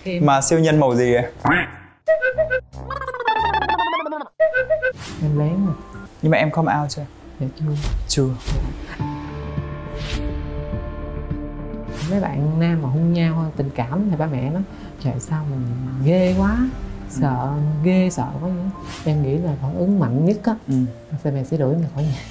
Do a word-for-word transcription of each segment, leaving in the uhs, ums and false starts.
Khi... Mà siêu nhân màu gì ấy? Em lén rồi. Nhưng mà em come out chưa? Dạ chưa. Chưa. Mấy bạn nam mà hôn nhau tình cảm thì ba mẹ nó trời sao mình ghê quá, sợ ghê sợ quá vậy. Em nghĩ là phản ứng mạnh nhất á, ừ. Thì mẹ sẽ đuổi mày khỏi nhà.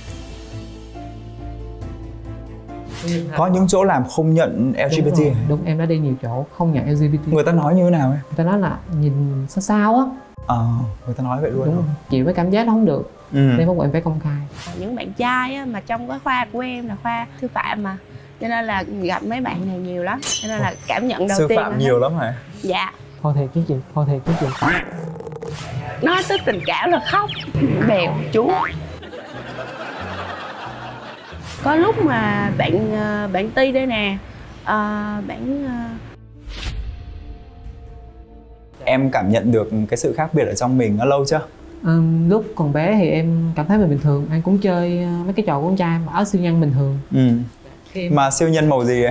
Có những chỗ làm không nhận lờ giê bê tê. Đúng, rồi, đúng, em đã đi nhiều chỗ không nhận lờ giê bê tê. Người ta nói như thế nào ấy? Người ta nói là nhìn sao sao á. Ờ, à, người ta nói vậy luôn. Đúng, chịu cái cảm giác nó không được. Ừ. Nên không em phải công khai. Những bạn trai á, mà trong cái khoa của em là khoa sư phạm mà, cho nên là gặp mấy bạn này nhiều lắm, cho nên là cảm nhận đầu sư tiên sư phạm nhiều lắm hả? Dạ. Thôi thiệt chứ chị, thôi thiệt chứ chị. Nói tới tình cảm là khóc bèo chú. Có lúc mà bạn bạn Ti đây nè, uh, bạn uh... em cảm nhận được cái sự khác biệt ở trong mình nó lâu chưa? À, lúc còn bé thì em cảm thấy mình bình thường, em cũng chơi mấy cái trò của con trai mà áo siêu nhân bình thường. Ừ. Em... Mà siêu nhân màu gì ấy?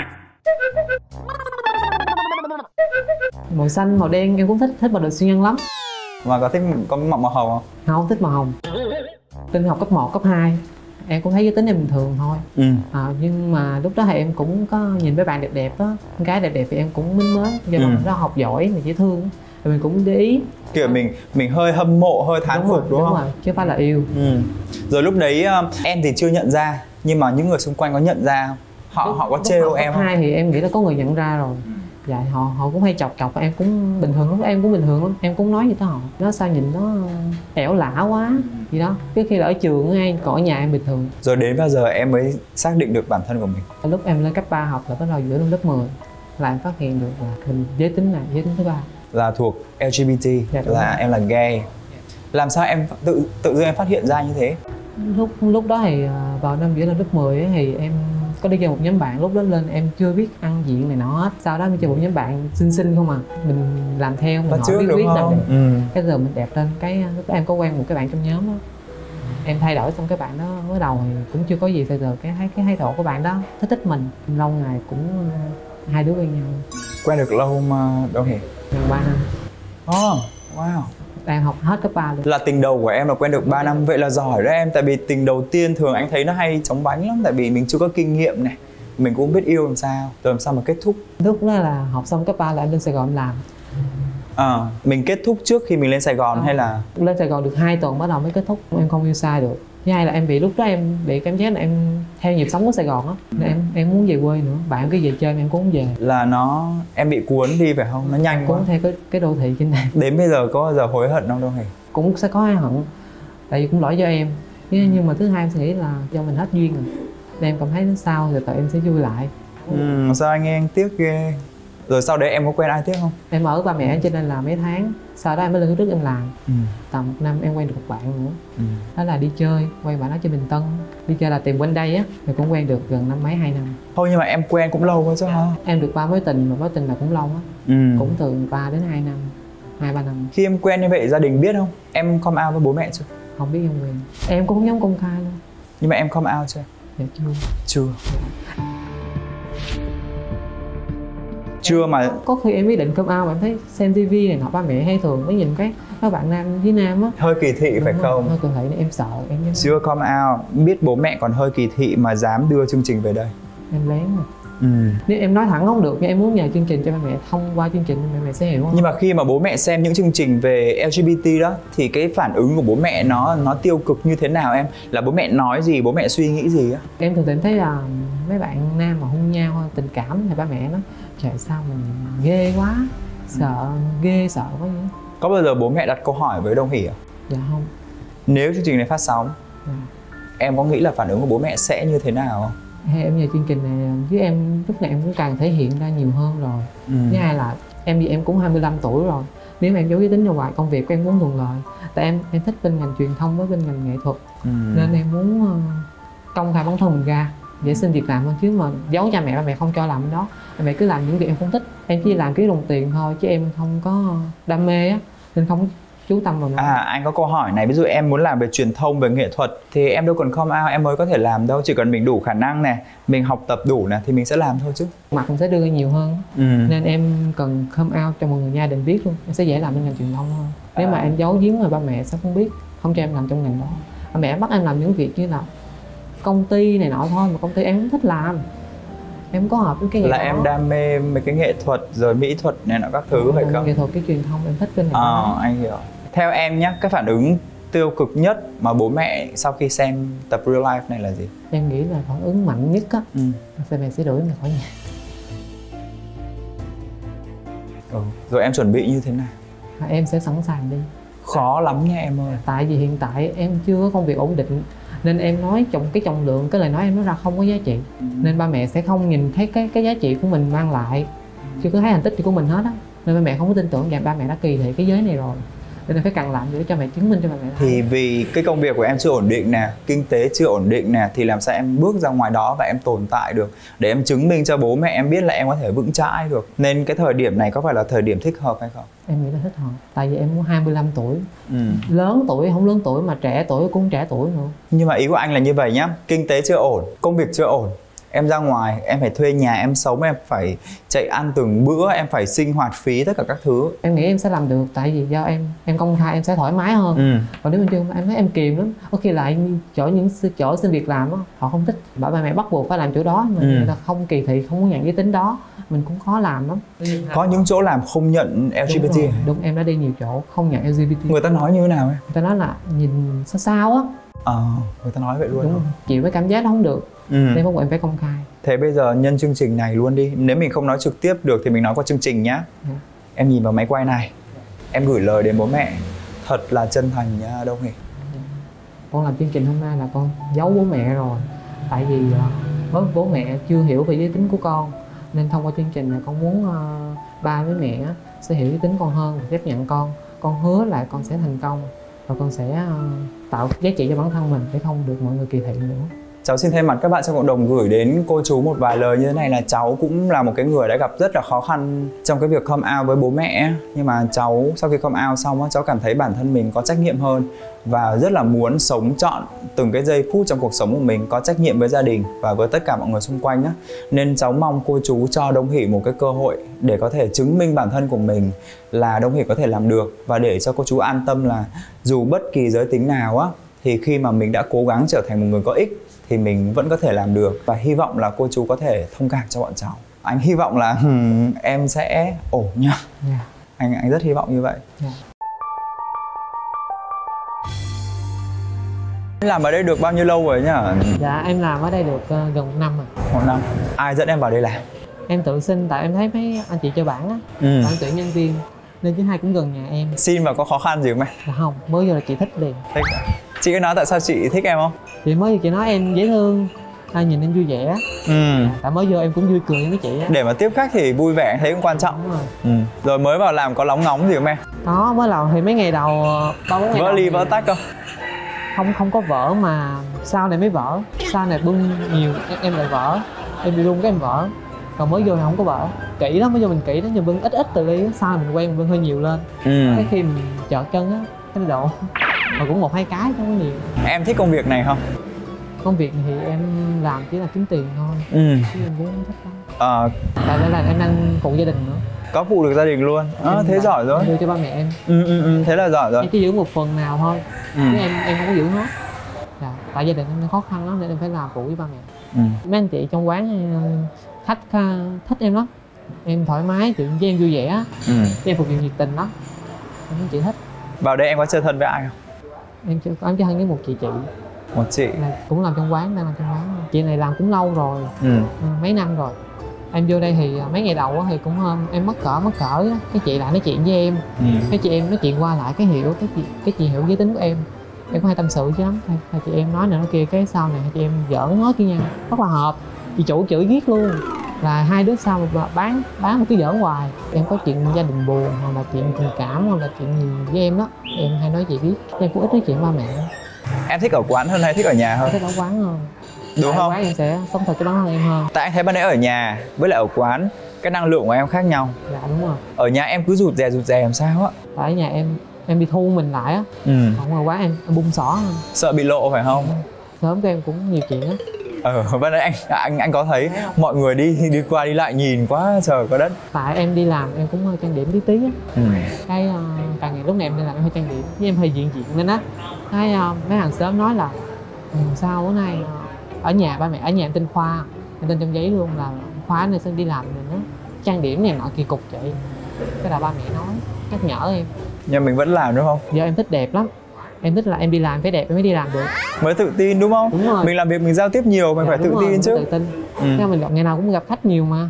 Màu xanh, màu đen em cũng thích, thích màu đồ siêu nhân lắm. Mà có thích có màu màu hồng không? Không, thích màu hồng. Tin học cấp một, cấp hai em cũng thấy giới tính em bình thường thôi. Ừ. À, nhưng mà lúc đó thì em cũng có nhìn mấy bạn đẹp đẹp á, con gái đẹp đẹp thì em cũng mến mến, do ừ. Nó học giỏi mà dễ thương thì mình cũng để ý. Kiểu mình mình hơi hâm mộ, hơi thán phục đúng, đúng, đúng không? Rồi, chứ không phải là yêu. Ừ. Rồi lúc đấy em thì chưa nhận ra, nhưng mà những người xung quanh có nhận ra không? Họ lúc, họ có trêu em không? Hai thì em nghĩ là có người nhận ra rồi. Dạ, họ họ cũng hay chọc chọc, em cũng bình thường lắm, em cũng bình thường lắm, em cũng nói gì tới họ. Nó sao nhìn nó ẻo lả quá gì đó. Trước khi là ở trường hay còn ở nhà em bình thường. Rồi đến bao giờ em mới xác định được bản thân của mình? Lúc em lên cấp ba học là bắt đầu giữa năm lớp mười là em phát hiện được là mình giới tính này, giới tính thứ ba. Là thuộc lờ giê bê tê, dạ, là rồi. Em là gay. Làm sao em tự tự dưng em phát hiện ra như thế? Lúc lúc đó thì vào năm giữa năm lớp mười ấy, thì em có đi chơi một nhóm bạn, lúc đó lên em chưa biết ăn diện này nọ hết. Sau đó mình chơi một nhóm bạn xinh xinh không à, mình làm theo, mình hỏi biết biết làm đẹp. Ừ. Cái giờ mình đẹp lên, cái lúc đó em có quen một cái bạn trong nhóm đó, em thay đổi xong cái bạn đó mới đầu thì cũng chưa có gì, bây giờ cái thấy cái thái độ của bạn đó thích thích mình, lâu ngày cũng hai đứa quen nhau. Quen được lâu mà đâu hề? Gần ba năm. Oh, wow. Đang học hết cấp ba luôn. Là tình đầu của em là quen được ba năm, vậy là giỏi đó em. Tại vì tình đầu tiên thường anh thấy nó hay chóng vánh lắm, tại vì mình chưa có kinh nghiệm này, mình cũng không biết yêu làm sao, rồi làm sao mà kết thúc. Lúc đó là học xong cấp ba là em lên Sài Gòn em làm. À, mình kết thúc trước khi mình lên Sài Gòn à, hay là? Lên Sài Gòn được hai tuần bắt đầu mới kết thúc, em không yêu sai được. Thứ hai là em bị lúc đó em bị cảm giác là em theo nhịp sống của Sài Gòn á, nên em em muốn về quê nữa, bạn cứ về chơi em cũng không về. Là nó em bị cuốn đi phải không? Nó nhanh cuốn quá. theo cái cái đô thị trên này. Đến bây giờ có bao giờ hối hận không đâu hề? Cũng sẽ có hối hận, tại vì cũng lỗi do em. Nhưng mà thứ hai em sẽ nghĩ là do mình hết duyên rồi, nên em cảm thấy nó sao rồi tại em sẽ vui lại. Ừ, sao anh nghe anh tiếc ghê. Rồi sau đấy em có quen ai tiếp không? Em ở ba mẹ cho nên là mấy tháng, sau đó em mới lên trước em làm. Ừ. Tầm một năm em quen được một bạn nữa. Ừ. Đó là đi chơi, quen bạn đó trên Bình Tân. Đi chơi là tìm quanh đây á, thì cũng quen được gần năm mấy, hai năm. Thôi nhưng mà em quen cũng lâu quá chứ hả? Em được ba mối tình, mà mối tình là cũng lâu á. Ừ. Cũng từ ba đến hai năm, hai ba năm. Khi em quen như vậy gia đình biết không? Em come out với bố mẹ chưa? Không biết em quen. Em cũng không dám công khai luôn. Nhưng mà em come out chưa? Dạ chưa. Chưa. Chưa mà có khi em quyết định come out, em thấy xem tivi này nọ ba mẹ hay thường mới nhìn cái các bạn nam với nam á hơi kỳ thị. Đúng phải không? Hơi kỳ thị nên em sợ em dám... Chưa come out, biết bố mẹ còn hơi kỳ thị mà dám đưa chương trình về đây. Em lén rồi. Ừ. Nếu em nói thẳng không được, nhưng em muốn nhờ chương trình cho ba mẹ, thông qua chương trình mẹ mẹ sẽ hiểu không? Nhưng mà khi mà bố mẹ xem những chương trình về lờ giê bê tê đó thì cái phản ứng của bố mẹ nó nó tiêu cực như thế nào em? Là bố mẹ nói gì, bố mẹ suy nghĩ gì á? Em thường thấy là mấy bạn nam mà hôn nhau tình cảm thì ba mẹ nó trời sao mình ghê quá, sợ ghê sợ quá vậy. Có bao giờ bố mẹ đặt câu hỏi với Đông Hỷ à? Dạ không. Nếu chương trình này phát sóng, dạ, em có nghĩ là phản ứng của bố mẹ sẽ như thế nào không? Hay em nhờ chương trình này với em lúc này em cũng càng thể hiện ra nhiều hơn rồi. Ừ. Thứ hai là em vì em cũng hai mươi lăm tuổi rồi, nếu mà em giấu giới tính ra ngoài công việc của em muốn thuận lợi, tại em em thích bên ngành truyền thông với bên ngành nghệ thuật. Ừ. Nên em muốn uh, công khai bản thân mình ra để xin việc làm hơn, chứ mà giấu cha mẹ ba mẹ không cho làm cái đó, ba mẹ cứ làm những việc em không thích, em chỉ làm kiếm đồng tiền thôi chứ em không có đam mê á, nên không chú tâm vào nó. À, anh có câu hỏi này, ví dụ em muốn làm về truyền thông, về nghệ thuật thì em đâu cần come out em mới có thể làm đâu, chỉ cần mình đủ khả năng này, mình học tập đủ này thì mình sẽ làm thôi chứ. Mặt mình sẽ đưa ra nhiều hơn, ừ. nên em cần come out cho mọi người gia đình biết luôn, em sẽ dễ làm bên ngành truyền thông hơn. Nếu à. mà em giấu giếm mà ba mẹ sẽ không biết, không cho em làm trong ngành đó. Ba mẹ bắt em làm những việc như là công ty này nọ thôi, mà công ty em không thích làm, em không có hợp với cái nghệ là đó. em đam mê mấy cái nghệ thuật rồi mỹ thuật này nọ các thứ phải không? Nghệ thuật, cái truyền thông em thích bên này. Ờ, anh hiểu. Theo em nhé, cái phản ứng tiêu cực nhất mà bố mẹ sau khi xem tập Real Life này là gì? Em nghĩ là phản ứng mạnh nhất á, ừ. là mẹ sẽ đuổi em ra khỏi nhà. ừ. Rồi em chuẩn bị như thế nào? Em sẽ sẵn sàng đi. Khó lắm nha em ơi. Tại vì hiện tại em chưa có công việc ổn định, nên em nói trọng cái trọng lượng, cái lời nói em nói ra không có giá trị, ừ. nên ba mẹ sẽ không nhìn thấy cái cái giá trị của mình mang lại, chưa có thấy thành tích của mình hết á, nên ba mẹ không có tin tưởng rằng ba mẹ đã kỳ thị cái giới này rồi, nên em phải cần làm để cho mẹ chứng minh cho ba mẹ. Thì vì cái công việc của em chưa ổn định nè, kinh tế chưa ổn định nè, thì làm sao em bước ra ngoài đó và em tồn tại được, để em chứng minh cho bố mẹ em biết là em có thể vững chãi được. Nên cái thời điểm này có phải là thời điểm thích hợp hay không? Em nghĩ là thích hợp, tại vì em cũng hai mươi lăm tuổi, ừ. lớn tuổi không lớn tuổi mà trẻ tuổi cũng trẻ tuổi nữa. Nhưng mà ý của anh là như vậy nhá, kinh tế chưa ổn, công việc chưa ổn, em ra ngoài em phải thuê nhà em sống, em phải chạy ăn từng bữa, em phải sinh hoạt phí tất cả các thứ. Em nghĩ em sẽ làm được, tại vì do em em công khai em sẽ thoải mái hơn. ừ. Còn nếu bên chưa em thấy em kìm lắm, có khi lại chỗ những chỗ xin việc làm á, họ không thích, bảo ba mẹ bắt buộc phải làm chỗ đó mà ừ. người ta không kỳ thị, không có nhận giới tính đó, mình cũng khó làm lắm. Có những chỗ làm không nhận lờ giê bê tê. Đúng, đúng, em đã đi nhiều chỗ không nhận lờ giê bê tê. Người ta nói như thế nào em? Người ta nói là nhìn sao sao á. Ờ, à, người ta nói vậy luôn. Đúng, chịu với cảm giác đó không được. ừ. Nên không em phải công khai. Thế bây giờ nhân chương trình này luôn đi, nếu mình không nói trực tiếp được thì mình nói qua chương trình nhá. ừ. Em nhìn vào máy quay này, em gửi lời đến bố mẹ thật là chân thành nha Đông Hỷ. Con làm chương trình hôm nay là con giấu bố mẹ rồi, tại vì với bố mẹ chưa hiểu về giới tính của con, nên thông qua chương trình này con muốn uh, ba với mẹ sẽ hiểu giới tính con hơn và chấp nhận con. Con hứa là con sẽ thành công và con sẽ uh, tạo giá trị cho bản thân mình để không được mọi người kỳ thị nữa. Cháu xin thay mặt các bạn trong cộng đồng gửi đến cô chú một vài lời như thế này, là cháu cũng là một cái người đã gặp rất là khó khăn trong cái việc come out với bố mẹ. Nhưng mà cháu sau khi come out xong, cháu cảm thấy bản thân mình có trách nhiệm hơn và rất là muốn sống trọn từng cái giây phút trong cuộc sống của mình, có trách nhiệm với gia đình và với tất cả mọi người xung quanh á. Nên cháu mong cô chú cho Đông Hỷ một cái cơ hội để có thể chứng minh bản thân của mình là Đông Hỷ có thể làm được, và để cho cô chú an tâm là dù bất kỳ giới tính nào á, thì khi mà mình đã cố gắng trở thành một người có ích thì mình vẫn có thể làm được. Và hy vọng là cô chú có thể thông cảm cho bọn cháu. Anh hy vọng là hmm, em sẽ ổn nha. yeah. Anh anh rất hy vọng như vậy. yeah. Em làm ở đây được bao nhiêu lâu rồi nhá? Dạ em làm ở đây được uh, gần một năm rồi. Một năm. Ai dẫn em vào đây làm? Em tự xin, tại em thấy mấy anh chị cho bản á, ừ. bạn tuyển nhân viên, nên thứ hai cũng gần nhà em. Xin mà có khó khăn gì không em? Dạ không, mới vô là chị thích liền. Thích à? Chị có nói tại sao chị thích em không? Chị mới chị nói em dễ thương, ai nhìn em vui vẻ. ừ. Tại mới vô em cũng vui cười với chị á. Để mà tiếp khách thì vui vẻ thấy cũng quan trọng. Đúng rồi. ừ. Rồi mới vào làm có lóng ngóng gì không em? Đó, mới đầu thì mấy ngày đầu, ba bốn ngày vỡ đầu ly vỡ tách không? Không, không có vỡ, mà sau này mới vỡ. Sau này bưng nhiều em, em lại vỡ, em bị run cái em vỡ. Còn mới vô thì không có vỡ, kỹ lắm, mới vô mình kỹ đó, nhưng bưng ít ít từ ly, sau này mình quen mình bưng hơi nhiều lên. ừ. Cái khi mình chợt chân á, cái độ mà cũng một hai cái không có nhiều. Em thích công việc này không? Công việc thì em làm chỉ là kiếm tiền thôi. ừ. Chứ em cũng không thích lắm. à... Tại đây là em đang phụ gia đình nữa. Có phụ được gia đình luôn. À, thế giỏi rồi. Đưa cho ba mẹ em. ừ, ừ, ừ, thế là giỏi rồi. Em chỉ giữ một phần nào thôi. ừ. Chứ em em không có giữ hết. Dạ, tại gia đình em khó khăn lắm nên em phải làm phụ với ba mẹ. ừ. Mấy anh chị trong quán khách thích em lắm, em thoải mái, chuyện với em vui vẻ. ừ. Em phục vụ nhiệt tình lắm, em chị thích. Vào đây em có chơi thân với ai không? Em chưa có, em chơi thân với một chị chị một chị là cũng làm trong quán, đang làm trong quán. Chị này làm cũng lâu rồi. ừ. mấy năm rồi. Em vô đây thì mấy ngày đầu thì cũng em mất cỡ mất cỡ cái chị lại nói chuyện với em. ừ. Cái chị em nói chuyện qua lại cái hiểu cái chị cái chị hiểu giới tính của em. Em có hay tâm sự chứ lắm, hai, hai chị em nói này nói kia, cái sau này hai chị em giỡn hết với nhau, rất là hợp. Chị chủ chửi ghét luôn, là hai đứa sau mà bán bán một cái giỡn hoài. Em có chuyện gia đình buồn hoặc là chuyện tình cảm hoặc là chuyện gì với em đó, em hay nói chị biết. Em cũng ít nói chuyện ba mẹ. Em thích ở quán hơn hay thích ở nhà hơn? Thích ở quán hơn. Đúng tại không? Ở quán em sẽ sống thật cho bản thân em hơn. Tại anh thấy ban nãy ở nhà với lại ở quán cái năng lượng của em khác nhau. Dạ đúng rồi. Ở nhà em cứ rụt rè rụt rè làm sao á. Tại ở nhà em em đi thu mình lại á. Ừ. Ở ngoài quán em, em bung xỏ. Sợ bị lộ phải không? Sớm của em cũng nhiều chuyện á. Ờ, bên đấy anh anh anh có thấy mọi người đi đi qua đi lại nhìn quá trời có đất. Tại em đi làm em cũng hơi trang điểm tí tí á. Ừ. Cái uh, càng ngày lúc này em đi làm em hơi trang điểm, với em hơi diện diện nên á. Cái uh, mấy hàng xóm nói là ừ, sao bữa nay uh, ở nhà ba mẹ ở nhà em tên Khoa, em tên trong giấy luôn là Khoa này xin đi làm rồi nó trang điểm này nọ kỳ cục vậy. Cái là ba mẹ nói nhắc nhở em. Nhưng mình vẫn làm đúng không? Giờ em thích đẹp lắm. Em thích là em đi làm phải đẹp em mới đi làm được. Mới tự tin đúng không? Đúng rồi. Mình làm việc mình giao tiếp nhiều mình dạ, phải tự rồi, tin chứ. Tự tin. Ừ. Thế mình ngày nào cũng gặp khách nhiều mà.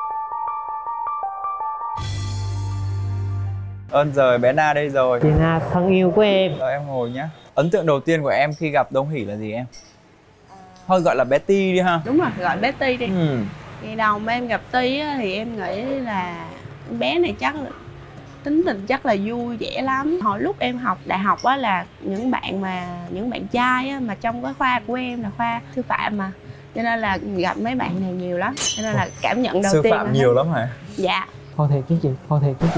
Ơn rồi bé Na đây rồi. Chị Na thân yêu của em. Rồi em ngồi nhá. Ấn tượng đầu tiên của em khi gặp Đông Hỷ là gì em? Thôi gọi là bé Ti đi ha. Đúng rồi, gọi bé Ti đi. Ừ. Ngày đầu mà em gặp Ti á, thì em nghĩ là bé này chắc là tính tình chắc là vui vẻ lắm. Hồi lúc em học đại học á là những bạn mà những bạn trai á, mà trong cái khoa của em là khoa sư phạm mà, cho nên là gặp mấy bạn này nhiều lắm, cho nên là cảm nhận đầu sư tiên phạm là nhiều lắm hả? dạ. Thôi thiệt chứ chị, thôi thiệt chứ chị.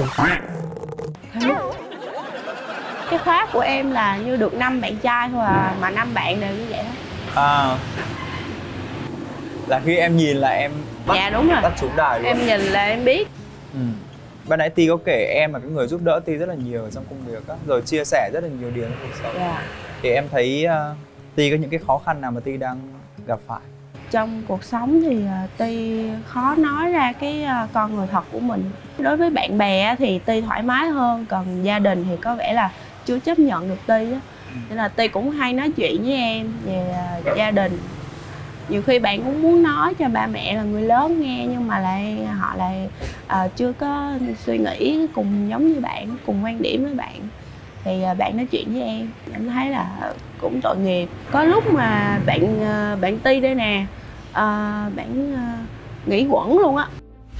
Cái khóa của em là như được năm bạn trai thôi à, mà năm bạn đều như vậy hết. À, là khi em nhìn là em bắt, dạ đúng rồi, bắt trúng đài luôn. em nhìn là em biết. Ừ. Ban nãy Ti có kể em là cái người giúp đỡ Ti rất là nhiều trong công việc á, rồi chia sẻ rất là nhiều điều trong cuộc sống. Dạ. Thì em thấy uh, Ti có những cái khó khăn nào mà Ti đang gặp phải? Trong cuộc sống thì uh, Ti khó nói ra cái uh, con người thật của mình. Đối với bạn bè thì Ti thoải mái hơn, còn gia đình thì có vẻ là chưa chấp nhận được Ti á. Nên là Ti cũng hay nói chuyện với em về uh, gia đình. Nhiều khi bạn cũng muốn nói cho ba mẹ là người lớn nghe, nhưng mà lại họ lại uh, chưa có suy nghĩ cùng giống như bạn, cùng quan điểm với bạn. Thì uh, bạn nói chuyện với em, em thấy là cũng tội nghiệp. Có lúc mà bạn uh, bạn Ti đây nè, uh, bạn uh, nghỉ quẩn luôn á.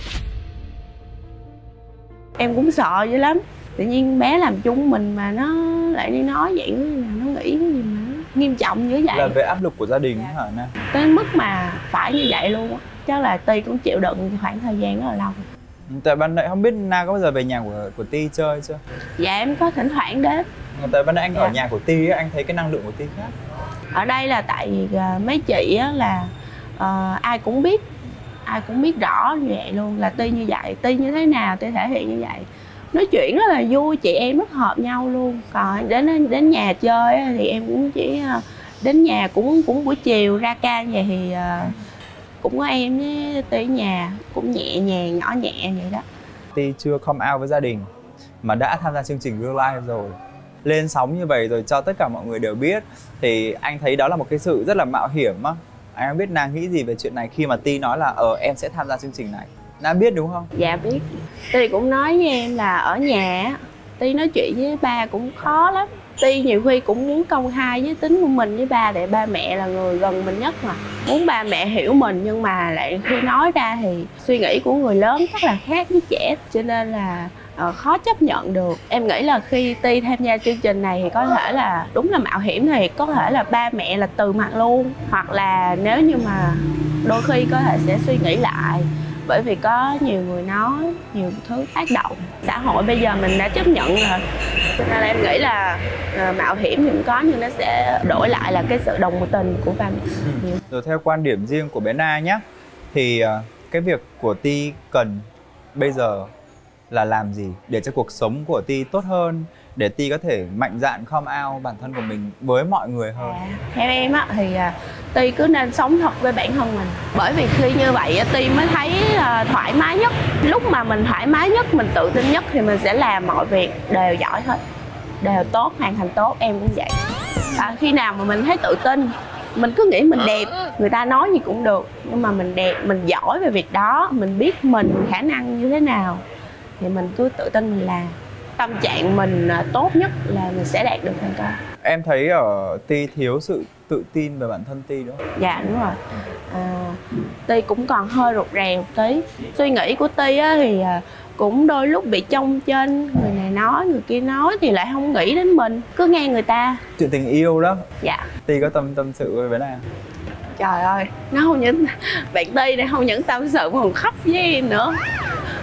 Em cũng sợ dữ lắm. Tự nhiên bé làm chung mình mà nó lại đi nói vậy, nó nghĩ cái gì mà nó nghiêm trọng dữ vậy. Là về áp lực của gia đình hả Na? Tới mức mà phải như vậy luôn á. Chắc là Ti cũng chịu đựng khoảng thời gian rất là lâu. Tại ban nãy không biết Na có bao giờ về nhà của của Ti chơi chưa? Dạ em có thỉnh thoảng đến. Tại ban nãy anh dạ. ở nhà của Ti anh thấy cái năng lượng của Ti khác. Ở đây là tại vì uh, mấy chị á là uh, ai cũng biết, ai cũng biết rõ như vậy luôn, là Ti như vậy, Ti như thế nào Ti thể hiện như vậy. Nói chuyện rất là vui, chị em rất hợp nhau luôn. Còn đến đến nhà chơi á, thì em cũng chỉ uh, đến nhà cũng cũng buổi chiều ra ca vậy thì uh, cũng có em với Ti ở nhà, cũng nhẹ nhàng nhỏ nhẹ vậy đó. Ti chưa come out với gia đình mà đã tham gia chương trình Real Life rồi, lên sóng như vậy rồi cho tất cả mọi người đều biết, thì anh thấy đó là một cái sự rất là mạo hiểm á. Anh không biết Na nghĩ gì về chuyện này khi mà Ti nói là ờ em sẽ tham gia chương trình này. Na biết đúng không? Dạ biết. Ti cũng nói với em là ở nhà Ti nói chuyện với ba cũng khó lắm. Ti nhiều khi cũng muốn công khai với tính của mình với ba, để ba mẹ là người gần mình nhất mà, muốn ba mẹ hiểu mình, nhưng mà lại khi nói ra thì suy nghĩ của người lớn chắc là khác với trẻ, cho nên là uh, khó chấp nhận được. Em nghĩ là khi Ti tham gia chương trình này thì có thể là đúng là mạo hiểm, thì có thể là ba mẹ là từ mặt luôn, hoặc là nếu như mà đôi khi có thể sẽ suy nghĩ lại, bởi vì có nhiều người nói, nhiều thứ tác động. Xã hội bây giờ mình đã chấp nhận rồi, cho nên là em nghĩ là uh, mạo hiểm thì cũng có, nhưng nó sẽ đổi lại là cái sự đồng tình của ba mẹ. Ừ. Rồi theo quan điểm riêng của bé Na nhé, thì uh, cái việc của Ti cần bây giờ là làm gì để cho cuộc sống của Ti tốt hơn, để Ti có thể mạnh dạn come out bản thân của mình với mọi người hơn? À, theo em á thì uh, Ti cứ nên sống thật với bản thân mình, bởi vì khi như vậy Ti mới thấy uh, thoải mái nhất. Lúc mà mình thoải mái nhất, mình tự tin nhất thì mình sẽ làm mọi việc đều giỏi hết, đều tốt, hoàn thành tốt. Em cũng vậy. À, khi nào mà mình thấy tự tin, mình cứ nghĩ mình đẹp, người ta nói gì cũng được, nhưng mà mình đẹp, mình giỏi về việc đó, mình biết mình khả năng như thế nào thì mình cứ tự tin mình làm. Tâm trạng mình tốt nhất là mình sẽ đạt được thành công. Em thấy ở Ti thiếu sự tự tin về bản thân Ti đúng không? Dạ đúng rồi. À, Ti cũng còn hơi rụt rè một tí. Suy nghĩ của Ti á thì cũng đôi lúc bị trông trên, người này nói, người kia nói thì lại không nghĩ đến mình, cứ nghe người ta. Chuyện tình yêu đó. Dạ. Ti có tâm tâm sự với bé này? Trời ơi, nó không những bạn Ti này không những tâm sự mà còn khóc với em nữa.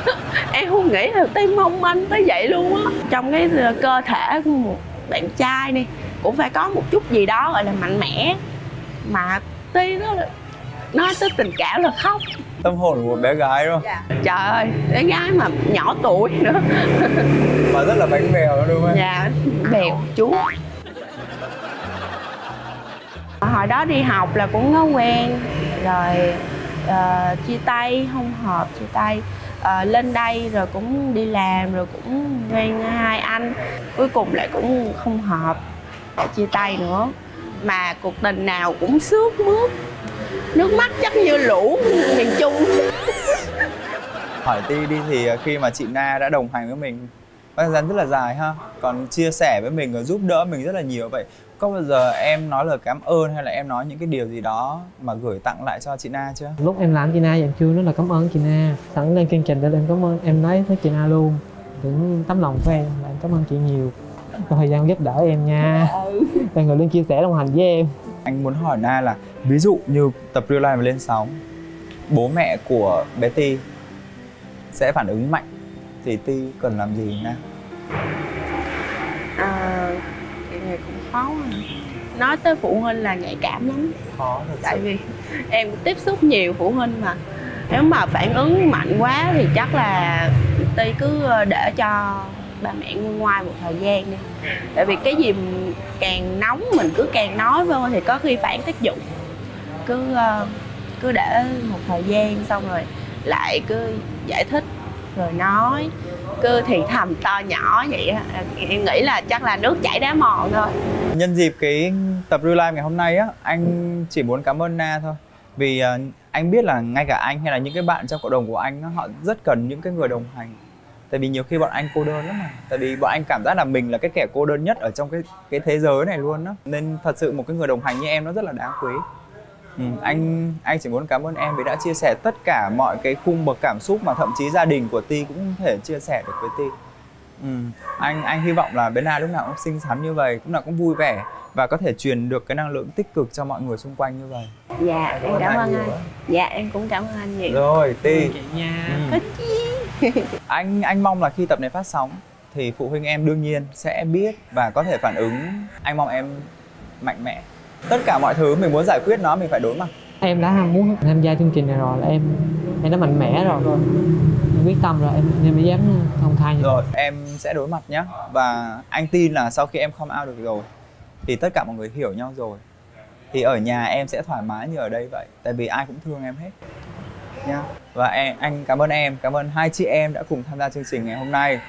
Em không nghĩ là Ti mong manh tới vậy luôn á. Trong cái cơ thể của một bạn trai đi cũng phải có một chút gì đó gọi là mạnh mẽ, mà Ti nó nói tới tình cảm là khóc. Tâm hồn của một bé gái đúng không? Dạ. Trời ơi, bé gái mà nhỏ tuổi nữa. Mà rất là bánh bèo đó đúng không? Dạ, bèo chú. Hồi đó đi học là cũng có quen, rồi uh, chia tay, không hợp, chia tay. Uh, lên đây rồi cũng đi làm, rồi cũng quen hai anh. Cuối cùng lại cũng không hợp, lại chia tay nữa. Mà cuộc tình nào cũng xước mướt, nước mắt chắc như lũ miền Trung. Hỏi Ti đi, thì khi mà chị Na đã đồng hành với mình thời gian rất là dài ha, còn chia sẻ với mình và giúp đỡ mình rất là nhiều, vậy có bao giờ em nói lời cảm ơn hay là em nói những cái điều gì đó mà gửi tặng lại cho chị Na chưa? Lúc em làm chị Na em chưa rất là cảm ơn chị Na, sẵn lên chương trình để em cảm ơn, em nói với chị Na luôn những tấm lòng của em là em cảm ơn chị nhiều trong thời gian giúp đỡ em nha, là người luôn chia sẻ đồng hành với em. Anh muốn hỏi Na là ví dụ như tập Real Life mà lên sóng, bố mẹ của bé Ti sẽ phản ứng mạnh thì Ti cần làm gì Na? À, chuyện này cũng khó à. Nói tới phụ huynh là nhạy cảm lắm. Khó thật sự. Tại vì em tiếp xúc nhiều phụ huynh mà. Nếu mà phản ứng mạnh quá thì chắc là Ti cứ để cho ba mẹ nguôi ngoai một thời gian đi. Tại vì cái gì càng nóng mình cứ càng nói vô thì có khi phản tác dụng. Cứ cứ để một thời gian xong rồi lại cứ giải thích rồi nói, cứ thì thầm to nhỏ vậy á. Em nghĩ là chắc là nước chảy đá mòn thôi. Nhân dịp cái tập Real Life ngày hôm nay á, anh chỉ muốn cảm ơn Na thôi. Vì uh, anh biết là ngay cả anh hay là những cái bạn trong cộng đồng của anh á, họ rất cần những cái người đồng hành. Tại vì nhiều khi bọn anh cô đơn lắm mà. Tại vì bọn anh cảm giác là mình là cái kẻ cô đơn nhất ở trong cái cái thế giới này luôn á. Nên thật sự một cái người đồng hành như em nó rất là đáng quý. Ừ, anh anh chỉ muốn cảm ơn em vì đã chia sẻ tất cả mọi cái cung bậc cảm xúc mà thậm chí gia đình của Ti cũng có thể chia sẻ được với Ti. Ừ, anh anh hy vọng là bé Na lúc nào cũng xinh xắn như vậy, lúc nào cũng vui vẻ và có thể truyền được cái năng lượng tích cực cho mọi người xung quanh như vậy. Dạ, em cảm ơn anh. Dạ, em cũng cảm ơn anh nhiều. Rồi, Ti. Chị nha. Ừ. Có chi. Anh anh mong là khi tập này phát sóng thì phụ huynh em đương nhiên sẽ biết và có thể phản ứng. Anh mong em mạnh mẽ. Tất cả mọi thứ mình muốn giải quyết nó mình phải đối mặt. Em đã muốn tham gia chương trình này rồi là em em đã mạnh mẽ rồi, rồi. Em quyết tâm rồi, em em mới dám công khai. Rồi, em sẽ đối mặt nhé. Và anh tin là sau khi em come out được rồi thì tất cả mọi người hiểu nhau rồi. Thì ở nhà em sẽ thoải mái như ở đây vậy. Tại vì ai cũng thương em hết nha. Và em, anh cảm ơn em, cảm ơn hai chị em đã cùng tham gia chương trình ngày hôm nay.